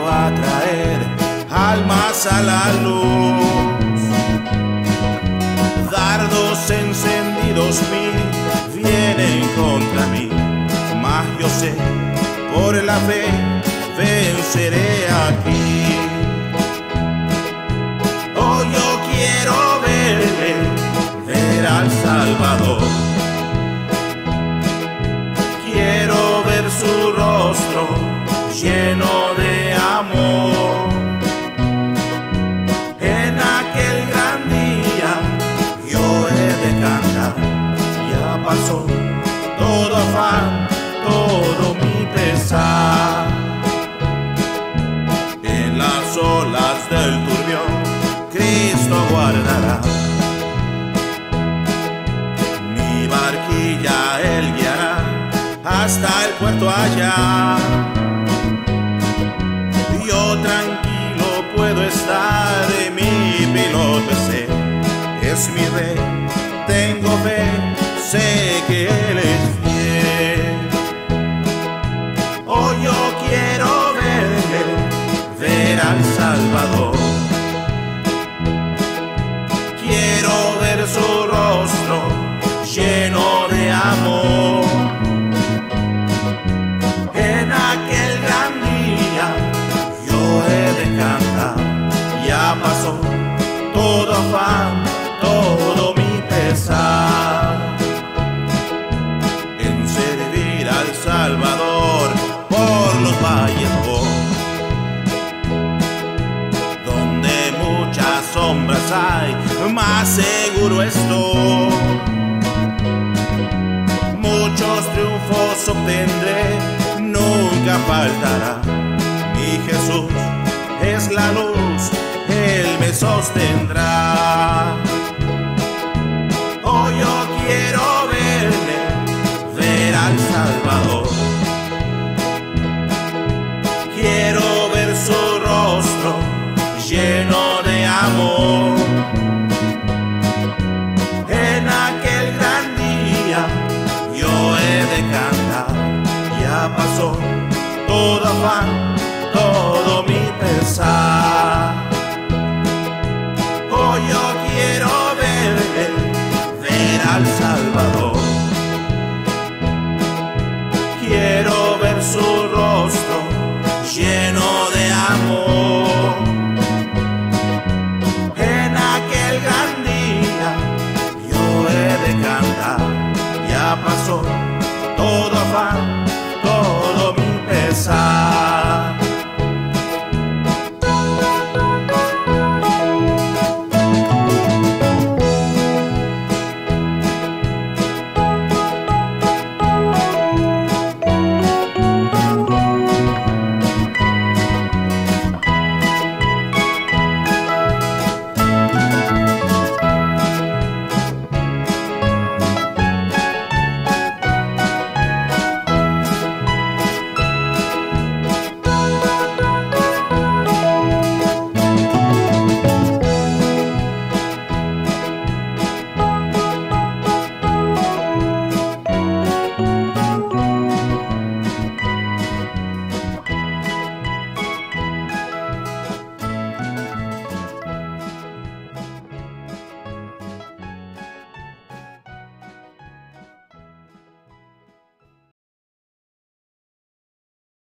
a traer almas a la luz. Dardos encendidos mil vienen contra mí, mas yo sé, por la fe venceré aquí. Oh, yo quiero ver al Salvador. Quiero ver su rostro lleno de amor. En aquel gran día yo he de cantar. Ya pasó todo afán, todo mi pesar. En las olas del turbión Cristo guardará. Mi barquilla Él guiará hasta el puerto allá. Yo tranquilo puedo estar, mi piloto es mi rey. Tengo fe, sé que Él es fiel. Oh, yo quiero ver al Salvador. Quiero ver su rostro lleno de amor. En aquel gran día yo he de cantar. Ya pasó todo afán, todo mi pesar. En servir al Salvador por los valles voy, donde muchas sombras hay, más seguro estoy. Muchos triunfos obtendré, nunca faltará. Mi Jesús es la luz, Él me sostendrá. Oh, yo quiero ver al Salvador. Quiero ver su rostro lleno de amor. En aquel gran día yo he de cantar. Ya pasó todo afán, todo mi pesar.